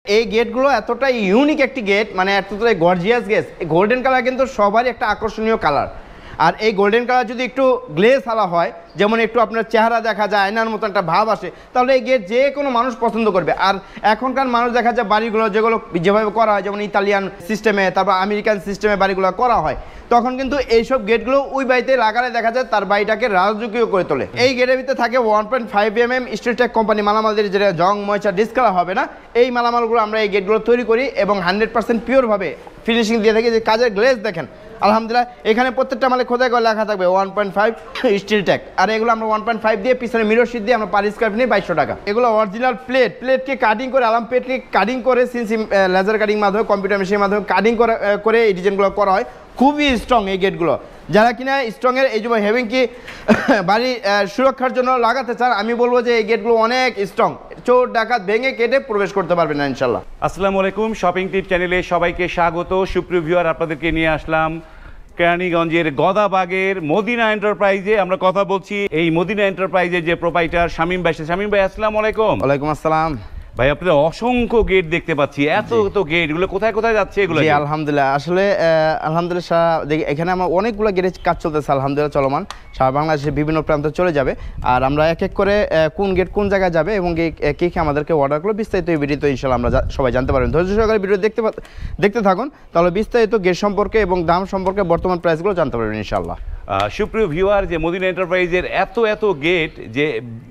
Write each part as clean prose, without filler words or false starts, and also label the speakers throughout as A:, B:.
A: এই গেটগুলো এতটাই ইউনিক একটি গেট, মানে এতটাই গর্জিয়াস গেট। গোল্ডেন কালার কিন্তু সবারই একটা আকর্ষণীয় কালার। আর এই গোল্ডেন কালার যদি একটু গ্লেজ আলা হয়, যেমন একটু আপনার চেহারা দেখা যায়, আয়নার মতো একটা ভাব আসে, তাহলে এই গেট যে কোনো মানুষ পছন্দ করবে। আর এখনকার মানুষ দেখা যায় বাড়িগুলো যেগুলো যেভাবে করা হয়, যেমন ইতালিয়ান সিস্টেমে, তারপর আমেরিকান সিস্টেমে বাড়িগুলো করা হয়, তখন কিন্তু এইসব গেটগুলো ওই বাড়িতে লাগালে দেখা যায় তার বাড়িটাকে রাজকীয় করে তোলে। এই গেটের ভিতরে থাকে 1.5 mm স্টিল টেক কোম্পানি মালামালদের, যেটা জং ময়চা ডিসকালার হবে না, এই মালামালগুলো আমরা এই গেটগুলো তৈরি করি এবং 100% পিওরভাবে ফিনিশিং দিয়ে থাকি। যে কাজের গ্লেজ দেখেন আলহামদুলিল্লাহ, এখানে প্রত্যেকটা মালে খোদাই করে লেখা থাকবে 1.5 স্টিল ট্যাগ। আর এগুলো আমরা 1.5 দিয়ে পিছনে মিরর শীট দিয়ে আমরা পার স্কয়ার ফিট নিই 2200 টাকা। এগুলো অরিজিনাল প্লেটকে কাটিং করে, প্লেটকে কাটিং করে সিএনসি লেজার কাটিং মাধ্যমে, কম্পিউটার মেশিনের মাধ্যমে কাটিং করে এই ডিজাইনগুলো করা হয়। খুবই স্ট্রং এই গেটগুলো। যারা কিনা স্ট্রংয়ের এই যে হেভিং কি বাড়ি সুরক্ষার জন্য লাগাতে চান, আমি বলবো যে এই গেটগুলো অনেক স্ট্রং, চোর ডাকাত ভেঙে কেটে প্রবেশ করতে পারবেন না ইনশাল্লাহ।
B: আসসালামু আলাইকুম, শপিং টিপ চ্যানেলে সবাইকে স্বাগত। সুপ্রিয় ভিউয়ার, আপনাদেরকে নিয়ে আসলাম কেরানীগঞ্জের গদাবাগের মদিনা এন্টারপ্রাইজে। আমরা কথা বলছি এই মদিনা এন্টারপ্রাইজের যে প্রোপাইটার শামীম ভাই। শামীম ভাই, আসসালামু আলাইকুম।
A: ওয়ালাইকুম আসসালাম
B: ভাই। আপনাদের অসংখ্য গেট দেখতে পাচ্ছি, এত গেট, এগুলো কোথায় কোথায় যাচ্ছে এগুলো?
A: জি আলহামদুলিল্লাহ, আসলে আলহামদুলিল্লাহ এখানে আমার অনেকগুলো গেটের কাজ চলতেছে আলহামদুলিল্লাহ, চলমান। সারা বাংলাদেশের বিভিন্ন প্রান্তে চলে যাবে। আর আমরা এক এক করে কোন গেট কোন জায়গায় যাবে এবং কে আমাদেরকে অর্ডার করলো বিস্তারিত এই ভিডিওতে ইনশাআল্লাহ আমরা সবাই জানতে পারবেন। ধৈর্য সহকারে ভিডিও দেখতে থাকুন, তাহলে বিস্তারিত গেট সম্পর্কে এবং দাম সম্পর্কে বর্তমান প্রাইসগুলো জানতে পারবেন ইনশাআল্লাহ।
B: সুপ্রিয় ভিউয়ার, যে মদিনা এন্টারপ্রাইজের এত গেট, যে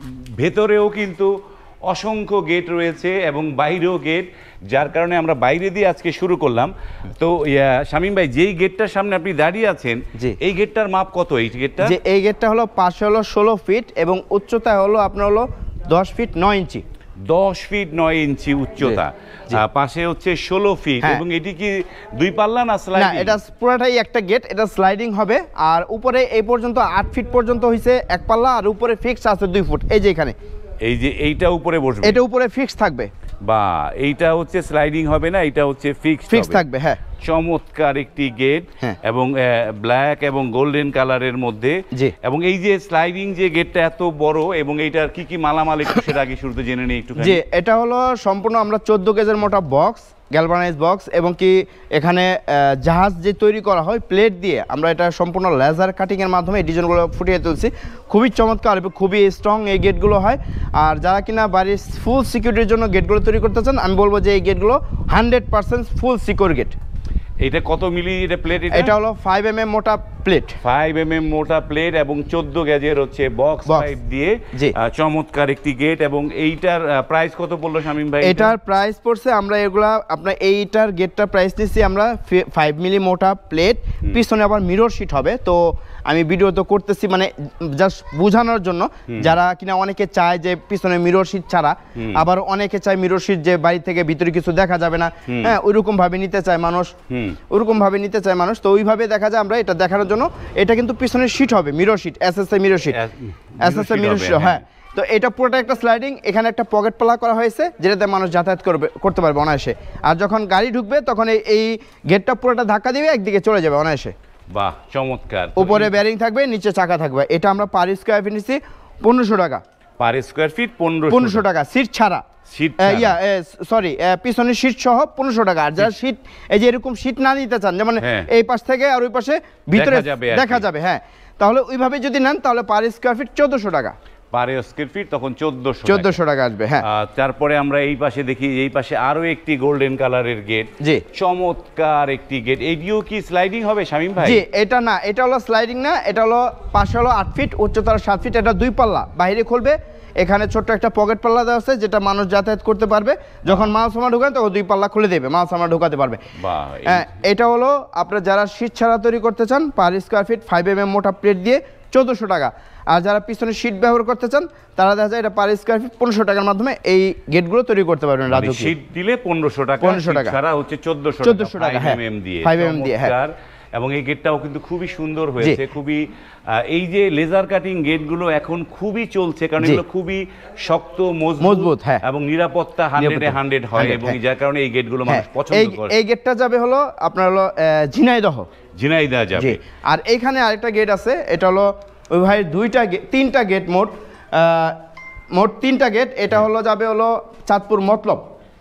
B: ভেতরেও কিন্তু অসংখ্য গেট রয়েছে এবং বাইরেও গেট, যার কারণে আমরা বাইরে দিয়ে আজকে শুরু করলাম। তো শামীম ভাই, যেই গেটটার সামনে আপনি দাঁড়িয়ে আছেন, এই গেটটার মাপ কত? এই গেটটা,
A: যে এই গেটটা হলো পাশে হলো 16 ফিট এবং উচ্চতা হলো আপনার হলো 10 ফিট 9 ইঞ্চি।
B: 10 ফিট 9 ইঞ্চি উচ্চতা, পাশে হচ্ছে 16 ফিট। এবং এটি কি দুই পাল্লা না স্লাইডিং?
A: না, এটা পুরোটাই একটা গেট, এটা স্লাইডিং হবে। আর উপরে এই পর্যন্ত 8 ফিট পর্যন্ত হইছে এক পাল্লা, আর উপরে ফিক্স আছে 2 ফুট। এই যে এখানে
B: এই যে এইটা উপরে বসবে,
A: এটা উপরে ফিক্স থাকবে,
B: বা এইটা হচ্ছে স্লাইডিং হবে না, এটা হচ্ছে ফিক্স
A: থাকবে। হ্যাঁ,
B: চমৎকার একটি গেট এবং ব্ল্যাক এবং গোল্ডেন কালারের মধ্যে। এবং এই যে স্লাইডিং যে গেটটা এত বড়, এবং এইটার কি কি মালামাল একটু সেটা আগে শুরুতে জেনে নেই একটু।
A: যে এটা হলো সম্পূর্ণ আমরা 14 গেজের মোটা বক্স, গ্যালভানাইজ বক্স, এবং কি এখানে জাহাজ যে তৈরি করা হয় প্লেট দিয়ে, আমরা এটা সম্পূর্ণ লেজার কাটিংয়ের মাধ্যমে এই ডিজাইনগুলো ফুটিয়ে তুলছি। খুবই চমৎকার এবং খুবই স্ট্রং এই গেটগুলো হয়। আর যারা কিনা বাড়ির ফুল সিকিউরিটির জন্য গেটগুলো তৈরি করতে চান, আমি বলবো যে এই গেটগুলো 100% ফুল সিকিউর গেট।
B: এটা কত মিলি এটা প্লেট?
A: এটা হলো 5 mm মোটা প্লেট,
B: 5 mm মোটা প্লেট এবং 14 গেজের হচ্ছে বক্স পাইপ দিয়ে চমৎকার একটি গেট। এবং এইটার প্রাইস কত পড়লো শামীম ভাই?
A: এটার প্রাইস পড়ছে, আমরা এগুলা আপনার এইটার গেটটার প্রাইস নিচ্ছি আমরা 5 মিলি মোটা প্লেট, পিছনে আবার মিরর শীট হবে। তো আমি ভিডিও তো করতেছি মানে জাস্ট বোঝানোর জন্য, যারা কিনা অনেকে চায় যে পিছনে মিরর শীট ছাড়া, আবার অনেকে চায় মিরর শীট যে বাড়ি থেকে ভিতরে কিছু দেখা যাবে না, হ্যাঁ ওইরকম ভাবে নিতে চায় মানুষ, তো ওইভাবে দেখা যায় আমরা এটা দেখানোর জন্য। এটা কিন্তু পিছনের শীট হবে mirror sheet, SSA mirror sheet, হ্যাঁ। তো এটা পুরোটা একটা স্লাইডিং, এখানে একটা পকেট পালা করা হয়েছে যেটাতে মানুষ যাতায়াত করতে পারবে অনায়াসে। আর যখন গাড়ি ঢুকবে তখন এই গেটটা পুরোটা ধাক্কা দিবে, একদিকে চলে যাবে অনায়াসে।
B: বাহ, চমৎকার।
A: উপরে ব্যারিং থাকবে, নিচে চাকা থাকবে। এটা আমরা পার স্কয়ার ফিট নিচ্ছি 1500 টাকা।
B: পার স্কয়ার ফিট
A: 1500 টাকা, সিট ছাড়া। পিছনের শীট সহ 1500 টাকা। আর যারা শীট এই যে এরকম শীট না নিতে চান, যেমন এই পাশ থেকে আর ওই পাশে ভিতরে দেখা যাবে, হ্যাঁ, তাহলে ওইভাবে যদি নেন তাহলে পার স্কয়ার ফিট 1400 টাকা।
B: পার স্কয়ার ফিট তখন 1400
A: টাকা আসবে। হ্যাঁ,
B: তারপরে আমরা এই পাশে দেখি, এই পাশে আরো একটি গোল্ডেন কালারের গেট, জি চমৎকার একটি গেট। এইটিও কি স্লাইডিং হবে শামীম ভাই?
A: জি, এটা না, এটা হলো স্লাইডিং না, এটা হলো পাশে হলো 8 ফিট, উচ্চতা 7 ফিট। এটা 2 পাল্লা, বাইরে খুলবে, এখানে ছোট্ট একটা পকেট পাল্লা দেওয়া আছে যেটা মানুষ যাতায়াত করতে পারবে। যখন মাল সামান ঢুকান তখন 2 পাল্লা খুলে দেবে, মাল সামান ঢুকাতে পারবে। এটা হলো আপনার যারা শীট ছাড়া তৈরি করতে চান, পার স্কয়ার ফিট 5 mm মোটা প্লেট দিয়ে 1400 টাকা। আর যারা পিছনে শীট ব্যবহার করতে চান তারা দেখা যায় এটা পার স্কয়ার ফিট 1500 টাকার মাধ্যমে এই গেটগুলো তৈরি করতে পারবেন।
B: শীট দিলে 1500 টাকা, ছাড়া হচ্ছে 1400 টাকা 5 mm দিয়ে। হ্যাঁ, এবং এই গেটটাও কিন্তু খুবই সুন্দর হয়েছে। খুবই এই যে লেজার কাটিং গেটগুলো এখন খুবই চলছে, কারণ এগুলো খুবই শক্ত মজবুত এবং নিরাপত্তা 100 হয়, এবং যার কারণে এই গেটগুলো মানুষ পছন্দ করে।
A: এই গেটটা যাবে হলো আপনার হলো ঝিনাইদহ
B: যাবে।
A: আর এইখানে আরেকটা গেট আছে, এটা হলো ওই ভাই 3টা গেট, মোট 3টা গেট। এটা হলো যাবে হলো চাঁদপুর মতলব।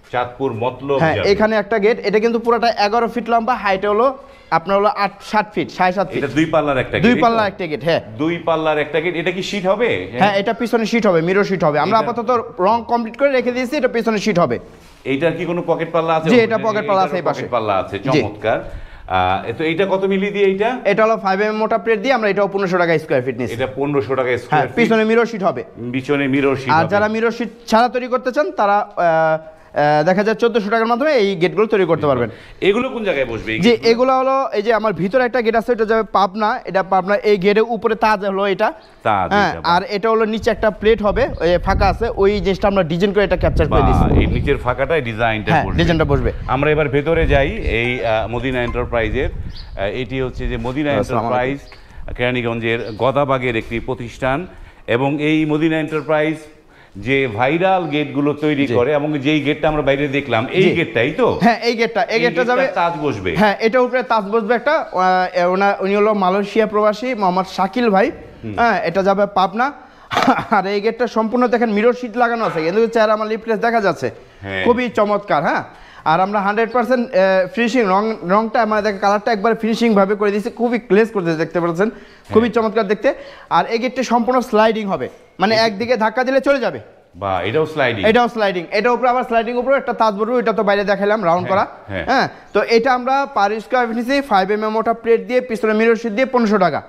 B: চাঁদপুর মতলব
A: হ্যাঁ এখানে একটা গেট, এটা কিন্তু পুরোটা 11 ফিট লম্বা, হাইট হলো আপনার হলো 7 ফিট 7.5 ফিট।
B: এটা দুই পাল্লার একটা গেট,
A: দুই পাল্লার একটা গেট। হ্যাঁ
B: দুই পাল্লার একটা গেট। এটা কি শীট হবে?
A: হ্যাঁ এটা পিছনে শীট হবে, মিরর শীট হবে। আমরা আপাতত রং কমপ্লিট করে রেখে দিয়েছি, এটা পিছনে শীট হবে।
B: এইটার কি কোনো পকেট পাল্লা আছে?
A: জি এটা পকেট পাল্লা আছে, এই পাশে
B: পকেট পাল্লা আছে, চমৎকার। তো এইটা কত মিলি দিয়ে?
A: এটা হলো 5 mm মোটা প্লেট দিয়ে আমরা এটাও 1500 টাকা স্কয়ার ফিট নিয়েছি।
B: এটা 1500 টাকা স্কয়ার ফিট।
A: পিছনে মিরর শীট হবে,
B: পিছনে মিরর শীট হবে।
A: আর যারা মিরর শীট ছাড়া তৈরি করতে চান তারা দেখা যায় 1400 টাকার মাধ্যমে এই গেটগুলো তৈরি করতে পারবেন।
B: এগুলো কোন জায়গায় বসবে?
A: যে এগুলো হলো এই যে আমার ভিতরে একটা গেট আছে, এটা যাবে পাবনা, এটা পাবনা। এই গেটের উপরে তাজ হলো এটা, হ্যাঁ, আর এটা হলো নিচে একটা প্লেট হবে ওই ফাঁকা আছে, ওই জিনিসটা আমরা ডিজাইন করে এটা ক্যাপচার করে দিয়েছি।
B: এই নিচের ফাঁকাটায় ডিজাইনটা বসবে,
A: ডিজাইনটা বসবে।
B: আমরা এবার ভেতরে যাই এই মদিনা এন্টারপ্রাইজের। এটি হচ্ছে যে মদিনা এন্টারপ্রাইজ, কেরানীগঞ্জের গদাবাগের একটি প্রতিষ্ঠান। এবং এই মদিনা এন্টারপ্রাইজ যে ভাইরাল গেটগুলো তৈরি করে, এবং যেই গেটটা আমরা বাইরে দেখলাম এই গেটটাই তো?
A: হ্যাঁ এই গেটটা যাবে
B: তাজ বসবে।
A: হ্যাঁ এটার উপরে তাজ বসবে একটা। উনি হলো মালয়েশিয়া প্রবাসী মোহাম্মদ শাকিল ভাই। হ্যাঁ এটা যাবে পাবনা। আর এই গেটটা সম্পূর্ণ দেখেন মিরর শীট লাগানো আছে, কিন্তু চেহারা আমার লিফলেস দেখা যাচ্ছে, খুবই চমৎকার। হ্যাঁ আর আমরা 100% ফিনিশিং রংটা আমাদের দেখে কালারটা একবার ফিনিশিং ভাবে করে দিয়েছি, খুবই গ্লেজ করতে দেখতে পাচ্ছেন, খুবই চমৎকার দেখতে। আর এই গেটটা সম্পূর্ণ স্লাইডিং হবে, মানে একদিকে ধাক্কা দিলে চলে যাবে।
B: বা এটাও স্লাইডিং? এটাও
A: স্লাইডিং। এটা উপরে আবার স্লাইডিং উপরে একটা তাজ বসবে, এটা তো বাইরে দেখালাম রাউন্ড করা। হ্যাঁ তো এটা আমরা পার স্কয়ার ফিট নিছি 5 mm মোটা প্লেট দিয়ে, পিছনে মিরর শীট দিয়ে 1500 টাকা।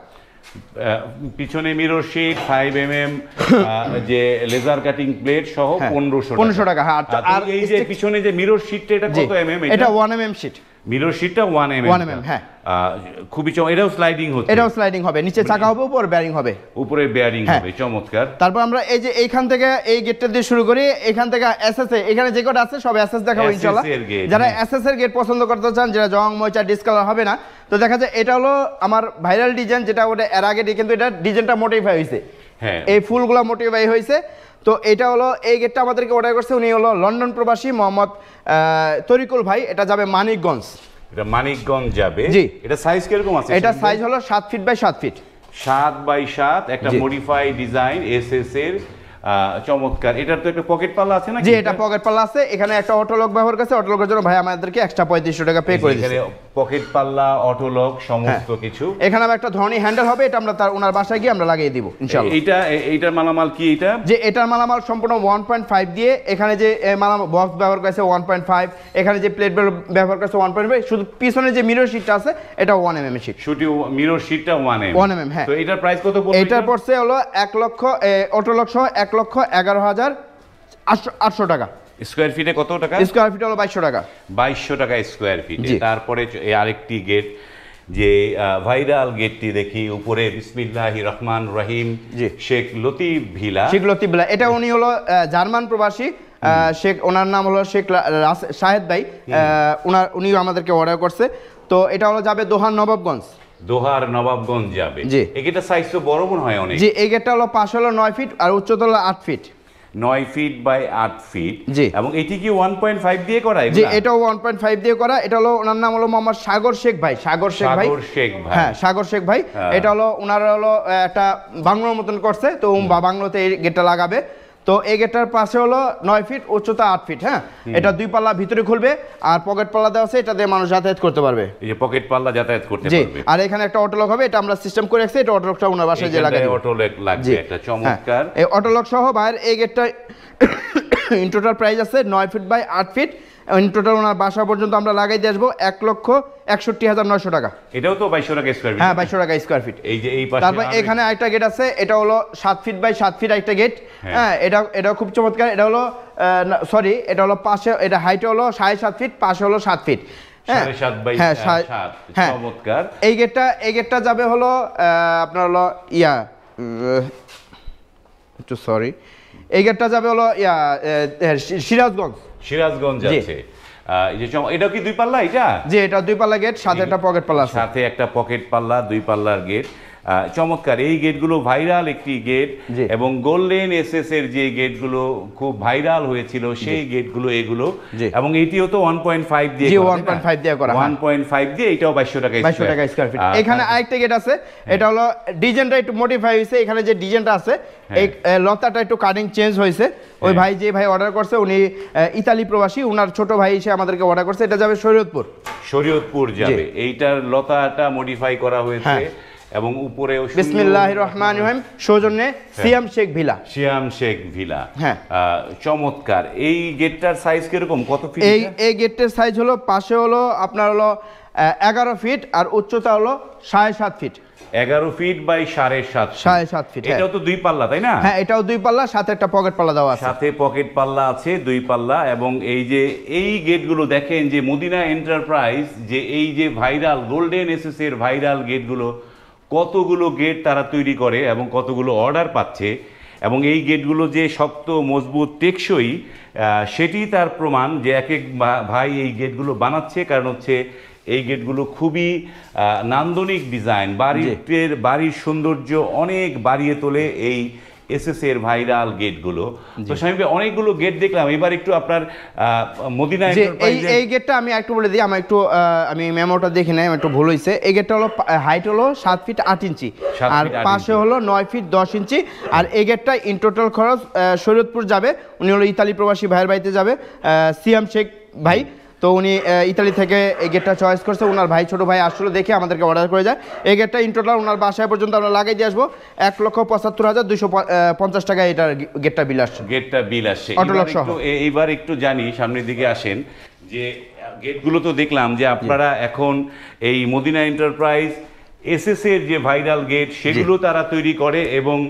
B: পিছনে মিরর শীট 5 mm যে লেজার কাটিং প্লেট সহ 1500
A: টাকা। হ্যাঁ
B: আর এই যে পিছনে যে মিরর শীটটা এটা কত mm?
A: এটা 1 mm শীট।
B: মিরর শীটটা 1 mm। হ্যাঁ খুবই এটাও স্লাইডিং হচ্ছে? এটাও
A: স্লাইডিং হবে, নিচে চাকা হবে, উপরে বেয়ারিং হবে।
B: উপরে বেয়ারিং হবে, চমৎকার।
A: তারপর আমরা এই যে এইখান থেকে এই গেটটা দিয়ে শুরু করি, এখান থেকে এসএস এখানে যে কোড আছে সব এসএস দেখাবো ইনশাআল্লাহ। যারা এসএস এর গেট পছন্দ করতে চান, যেটা জং ময়চা ডিসকালার হবে না, তো দেখা যায় এটা হলো আমার ভাইরাল ডিজাইন, যেটা ওটা এর আগে কিন্তু এটা ডিজাইনটা মডিফাই হয়েছে। হ্যাঁ এই ফুলগুলো মডিফাই হয়েছে। তো এটা হলো এই গেটটা আমাদেরকে অর্ডার করছে, উনি হলো লন্ডন প্রবাসী মোহাম্মদ তরিকুল ভাই। এটা যাবে মানিকগঞ্জ।
B: এটা মানিকগঞ্জ যাবে।
A: জি।
B: এটা সাইজ কিরকম আছে?
A: এটা সাইজ হলো 7 ফিট বাই 7 ফিট।
B: 7 বাই 7 একটা মডিফাইড ডিজাইন এসএস এর। চমৎকার। এটার তো একটা পকেট পাল্লা আছে না?
A: জি এটা পকেট পাল্লা আছে। এখানে একটা অটো লক ব্যবহার করছে, অটো লকের জন্য ভাই আমাদেরকে এক্সট্রা 3500 টাকা পে করে দিয়েছে।
B: এখানে পকেট পাল্লা, অটো লক সমস্ত কিছু।
A: এখানে একটা ধরনী হ্যান্ডেল হবে, এটা আমরা তার ওনার বাসায় গিয়ে আমরা লাগিয়ে দিব ইনশাআল্লাহ।
B: এইটার মালামাল কি? এটা
A: যে এটার মালামাল সম্পূর্ণ 1.5 দিয়ে, এখানে যে মালামাল বক্স ব্যবহার করেছে 1.5, এখানে যে প্লেট ব্যবহার করেছে 1.5, শুধু পিছনে যে মিরর শীটটা আছে এটা 1 mm শীট।
B: শুধু মিরর শীটটা 1 mm।
A: হ্যাঁ।
B: তো এটার প্রাইস কত পড়বে?
A: এটার পড়ছে হলো 1 লক্ষ, অটো লক সহ 1,11,800 টাকা।
B: স্কয়ার ফিটে কত টাকা?
A: স্কয়ার ফিটে হলো 2200 টাকা।
B: 2200 টাকা স্কয়ার ফিট। তারপরে আরেকটি গেট, যে ভাইরাল গেটটি দেখি উপরে, বিসমিল্লাহির রহমানির রহিম, শেখ লতিফ ভিলা।
A: এটা উনি হলো জার্মান প্রবাসী শেখ, ওনার নাম হলো শেখ শাহেদ ভাই। উনি আমাদেরকে অর্ডার করছে। তো এটা হলো যাবে দোহার নবাবগঞ্জ।
B: যাবে। এই গেটটা সাইজ তো বড় মনে হয় অনেক।
A: জি এই গেটটা হলো পাশ হলো 9 ফিট আর উচ্চতা হলো 8 ফিট।
B: 9 feet by 8 fit. এবং এটি কি 1.5 দিয়ে করা?
A: জি এটাও 1.5 দিয়ে করা। এটা হলো ওনার নাম হলো মোহাম্মদ সাগর শেখ ভাই। হ্যাঁ সাগর শেখ ভাই। এটা হলো ওনার হলো একটা বাংলোর মতন করছে, তো বাংলোতে এই গেটটা লাগাবে। তো এই গেটটার পাশে হলো 9 ফিট, উচ্চতা 8 ফিট। হ্যাঁ এটা দুই পাল্লা ভিতরে খুলবে, আর পকেট পাল্লা দেওয়া আছে, এটা দিয়ে মানুষ যাতায়াত করতে পারবে।
B: এই যে পকেট পাল্লা যাতায়াত করতে পারবে।
A: আর এখানে একটা অটো লক হবে, এটা আমরা সিস্টেম করে রাখছি। এটা অটো লকটা ওনার বাসায় যে লাগাই
B: অটো লক লাগবে একটা, চমৎকার।
A: এই অটো লক সহ বাইরে এই গেটটা ইন টোটাল প্রাইস আছে 9 feet by 8 feet. In total owner বাসা পর্যন্ত আমরা লাগাই দিয়ে আসবো 1,61,900 টাকা।
B: এটাও তো 2200 টাকা স্কয়ার ফিট।
A: হ্যাঁ 2200 টাকা স্কয়ার ফিট।
B: এই যে এই পাশে
A: তারপর এখানে আরেকটা গেট আছে, এটা হলো 7 ফিট বাই 7 ফিট একটা গেট। হ্যাঁ এটা খুব চমৎকার। এটা হলো সরি, এটা হলো পাশে, এটা হাইট হলো 7.5 ফিট, পাশে হলো 7 ফিট।
B: 7.5 বাই 7। চমৎকার।
A: এই গেটটা যাবে হলো আপনার হলো একটু সরি, এই গেটটা যাবে হলো
B: সিরাজগঞ্জ যাচ্ছে। এই যে এটা কি দুই পাল্লা? এটা
A: জি এটা দুই পাল্লা গেট, সাথে একটা পকেট পাল্লা আছে।
B: সাথে একটা পকেট পাল্লা, দুই পাল্লার গেট। চমৎকার এই গেটগুলো ভাইরাল একটি গেট এবং গোল্ডেন এসএস এর যে গেটগুলো খুব ভাইরাল হয়েছিল সেই গেটগুলো এগুলো এবং এটিও তো 1.5 দিয়ে
A: 1.5 দিয়ে করা
B: 1.5 দিয়ে এটাও 2200 টাকা
A: স্কয়ার ফিট। এখানে আরেকটা গেট আছে, এটা হলো ডিজাইনটা একটু মডিফাই হয়েছে, এখানে যে ডিজাইনটা আছে এই লতাটা একটু কাটিং চেঞ্জ হয়েছে। ওই ভাই যে ভাই অর্ডার করছে উনি ইতালি প্রবাসী, ওনার ছোট ভাই এসে আমাদেরকে অর্ডার করছে, এটা যাবে শরীয়তপুর
B: যাবে। এইটার লতাটা মডিফাই করা হয়েছে এবং উপরে
A: বিসমিল্লাহির রহমানির রহিম সৌজন্যে সিয়াম শেখ ভিলা। হ্যাঁ,
B: চমৎকার। এই গেটটার সাইজ কিরকম, কত ফিট?
A: এই গেটটার সাইজ হলো পাশে হলো আপনার হলো 11 ফিট আর উচ্চতা হলো 7.5 ফিট।
B: 11 feet by 7.5
A: fit.
B: এটাও তো 2 পাল্লা, তাই না?
A: হ্যাঁ, এটাও 2 পাল্লা, সাথে একটা পকেট পাল্লা দেওয়া আছে।
B: সাথে পকেট পাল্লা আছে, 2 পাল্লা। এবং এই যে এই গেটগুলো দেখেন যে মদিনা এন্টারপ্রাইজ যে এই যে ভাইরাল গোল্ডেন এসএস এর ভাইরাল গেটগুলো, কতগুলো গেট তারা তৈরি করে এবং কতগুলো অর্ডার পাচ্ছে এবং এই গেটগুলো যে শক্ত মজবুত টেকসই সেটি তার প্রমাণ যে এক এক ভাই এই গেটগুলো বানাচ্ছে। কারণ হচ্ছে এই গেটগুলো খুবই নান্দনিক ডিজাইন, বাড়ির সৌন্দর্য অনেক বাড়িয়ে তোলে এই এসএস এর ভাইরাল গেটগুলো। তো স্বামী অনেকগুলো গেট দেখলাম, এবার একটু আপনার মদিনা এন্টারপ্রাইজ
A: এই গেটটা আমি একটু বলে দিই, আমি মেমোটা দেখে নেই, একটু ভুল হয়েছে। এই গেটটা হলো হাইট হলো 7 ফিট 8 ইঞ্চি আর পাশে হলো 9 ফিট 10 ইঞ্চি। আর এই গেটটা ইন টোটাল খরচ শরীয়তপুর যাবে, উনি হলো ইতালি প্রবাসী ভাইয়ের বাড়িতে যাবে, সিয়াম শেখ ভাই। তো উনি ইতালি থেকে এই গেটটা চয়েস করছে, ওনার ভাই ছোটো ভাই আসলে দেখে আমাদেরকে অর্ডার করে যায়। এই গেটটা ইন টোটাল ওনার বাসায় পর্যন্ত আমরা লাগাই দিয়ে আসবো 1,75,250 টাকায় এটার গেটটা বিল আসছে।
B: এইবার একটু জানি, সামনের দিকে আসেন, যে গেটগুলো তো দেখলাম যে আপনারা এখন এই মদিনা এন্টারপ্রাইজ এসএস এর যে ভাইরাল গেট সেগুলো তারা তৈরি করে এবং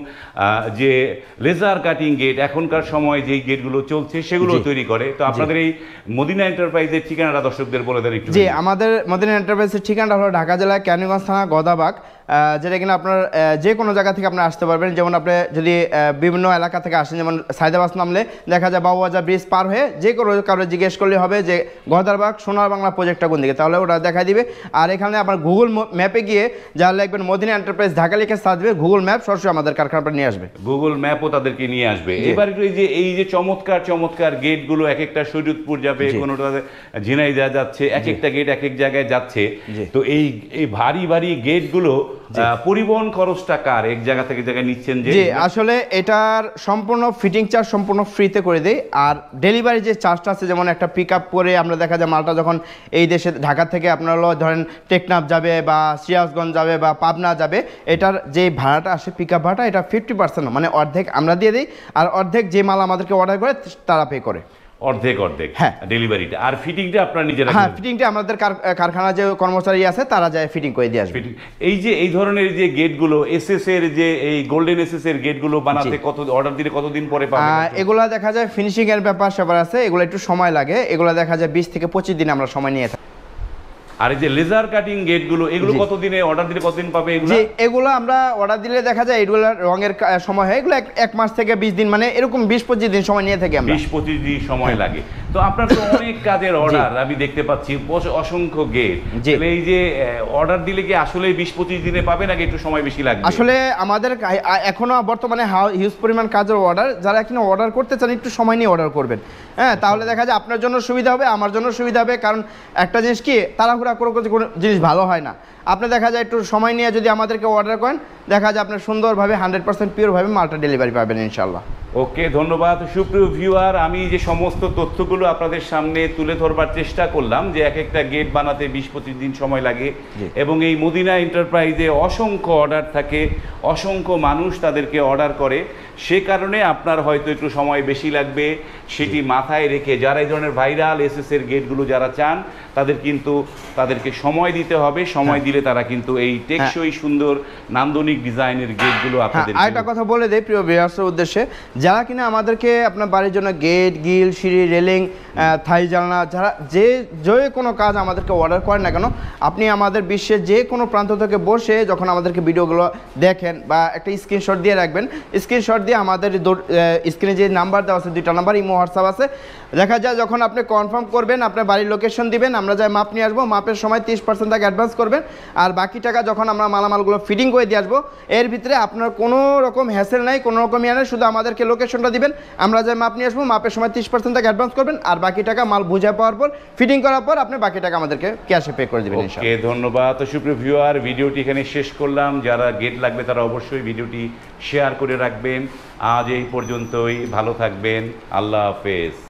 B: যে লেজার কাটিং গেট এখনকার সময় যে গেটগুলো চলছে সেগুলো তৈরি করে। তো আপনাদের এই মদিনা এন্টারপ্রাইজের ঠিকানাটা দর্শকদের বলে দেন একটু।
A: জি, আমাদের মদিনা এন্টারপ্রাইজের ঠিকানাটা হলো ঢাকা জেলার ক্যানিগঞ্জ থানা গদাবাগ, যেটা কিনা আপনার যে কোনো জায়গা থেকে আপনি আসতে পারবেন। যেমন আপনি যদি বিভিন্ন এলাকা থেকে আসেন, যেমন সাইদাবাস নামলে দেখা যায় বাবুবাজার ব্রিজ পার হয়ে যে কোনো কারো জিজ্ঞেস করলে হবে যে গদারবাগ সোনার বাংলা প্রজেক্টটা কোন দিকে, তাহলে ওটা দেখা দিবে। আর এখানে আপনার গুগল ম্যাপে গিয়ে যা লিখবেন মদিনা এন্টারপ্রাইজ ঢাকা লিখে সার্চ দিবে, গুগল ম্যাপ সরাসরি আমাদের কারখানাটা নিয়ে আসবে,
B: গুগল ম্যাপও তাদেরকে নিয়ে আসবে। এবার এই যে চমৎকার গেটগুলো এক একটা শরীয়তপুর যাবে, কোনোটা ঝিনাইদহ যাচ্ছে, এক একটা গেট এক এক জায়গায় যাচ্ছে। তো এই ভারী গেটগুলো পরিবহন খরচটা কার, এক জায়গা থেকে জায়গায় নিচ্ছেন?
A: যে আসলে এটার সম্পূর্ণ ফিটিং চার্জ সম্পূর্ণ ফ্রিতে করে দেয়। আর ডেলিভারি যে চার্জটা আছে, যেমন একটা পিক আপ করে আমরা দেখা যায় মালটা যখন এই দেশে ঢাকা থেকে আপনার ধরেন টেকনাফ যাবে বা সিরাজগঞ্জ যাবে বা পাবনা যাবে, এটার যে ভাড়াটা আসে পিক আপ ভাড়াটা, এটা 50% মানে অর্ধেক আমরা দিয়ে দিই, আর অর্ধেক যে মাল আমাদেরকে অর্ডার করে তারা পে করে।
B: অর্ধেক হ্যাঁ ডেলিভারিটা। আর ফিটিংটা আপনারা নিজেরা?
A: হ্যাঁ, ফিটিংটা আমাদের কারখানা যে কর্মচারী আছে তারা যায় ফিটিং করে দিয়ে আসবে।
B: এই যে এই ধরনের যে গেটগুলো এসএস এর যে এই গোল্ডেন এসএস এর গেটগুলো বানাতে কত অর্ডার দিলে কতদিন পরে পাবেন?
A: এগুলা দেখা যায় ফিনিশিং এর ব্যাপার স্যাপার আছে, এগুলো একটু সময় লাগে, এগুলো দেখা যায় 20 থেকে 25 দিন আমরা সময় নিয়ে থাকি।
B: আর এই যে লেজার কাটিং গেটগুলো এগুলো কতদিনে অর্ডার দিলে কতদিন পাবে এগুলো?
A: এগুলো আমরা অর্ডার দিলে দেখা যায় এগুলো রঙের সময় হয়, এগুলো 1 মাস থেকে 20 দিন, মানে এরকম 20-25 দিন সময় নিয়ে থাকি আমরা।
B: 20-25 দিন সময় লাগে। তো আপনার তো অনেক কাজের অর্ডার আমি দেখতে পাচ্ছি, অসংখ্য গেট। এই যে অর্ডার দিলে কি আসলে 20-25 দিনে পাবে নাকি একটু সময় বেশি লাগবে?
A: আসলে আমাদের এখনো বর্তমানে হিউজ পরিমাণ কাজের অর্ডার, যারা কিনা অর্ডার করতে চান একটু সময় নিয়ে অর্ডার করবেন। হ্যাঁ, তাহলে দেখা যায় আপনার জন্য সুবিধা হবে, আমার জন্য সুবিধা হবে। কারণ একটা জিনিস কি, তাড়াহুড়া করে কোনো জিনিস ভালো হয় না। আপনি দেখা যায় একটু সময় নিয়ে যদি আমাদেরকে অর্ডার করেন, দেখা যায় আপনার সুন্দরভাবে 100% পিওরভাবে মালটা ডেলিভারি পাবেন ইনশাল্লাহ।
B: ওকে, ধন্যবাদ। সুপ্রিয় ভিউয়ার, আমি যে সমস্ত তথ্যগুলো আপনাদের সামনে তুলে ধরবার চেষ্টা করলাম যে এক একটা গেট বানাতে 20-25 দিন সময় লাগে এবং এই মদিনা এন্টারপ্রাইজে অসংখ্য অর্ডার থাকে, অসংখ্য মানুষ তাদেরকে অর্ডার করে, সে কারণে আপনার হয়তো একটু সময় বেশি লাগবে। সেটি মাথায় রেখে যারা এই ধরনের ভাইরাল এসএস এর গেটগুলো যারা চান তাদেরকে সময় দিতে হবে। সময় দিলে তারা কিন্তু এই টেকসই সুন্দর নান্দনিক ডিজাইনের গেটগুলো আপনাদের।
A: আরেকটা কথা বলে দেই প্রিয় ভিউয়ার্সের উদ্দেশ্যে, যারা কিনা আমাদেরকে আপনার বাড়ির জন্য গেট, গিল, সিঁড়ি, রেলিং, থাই জানলা, যারা যে কোনো কাজ আমাদেরকে অর্ডার করেন না কেন, আপনি আমাদের বিশ্বের যে কোনো প্রান্ত থেকে বসে যখন আমাদেরকে ভিডিওগুলো দেখেন বা একটা স্ক্রিনশট দিয়ে রাখবেন, স্ক্রিনশট দিয়ে আমাদের স্ক্রিনে যে নাম্বার দেওয়া আছে 2টা নাম্বার, ইমো হোয়াটসঅ্যাপ আছে, দেখা যায় যখন আপনি কনফার্ম করবেন, আপনার বাড়ির লোকেশন দিবেন, আমরা যাই মাপ নিয়ে আসবো, মাপের সময় 30% টাকা অ্যাডভান্স করবেন, আর বাকি টাকা যখন আমরা মালামালগুলো ফিটিং করে দিয়ে আসবো, এর ভিতরে আপনার কোনো রকম হ্যাসেল নাই, কোনো রকম ইয়ে নাই, শুধু আমাদেরকে লোকেশনটা দিবেন, আমরা যাই মাপ নিয়ে আসবো, মাপের সময় 30% টাকা অ্যাডভান্স করবেন, আর বাকি টাকা মাল বুঝে পাওয়ার পর ফিটিং করার পর আপনি বাকি টাকা আমাদেরকে ক্যাশে পে করে দেবেন ইনশাআল্লাহ।
B: ওকে, ধন্যবাদ। তো সুপ্রিয় ভিউয়ার, ভিডিওটি এখানে শেষ করলাম। যারা গেট লাগবে তারা অবশ্যই ভিডিওটি শেয়ার করে রাখবেন। আজ এই পর্যন্তই, ভালো থাকবেন, আল্লাহ হাফেজ।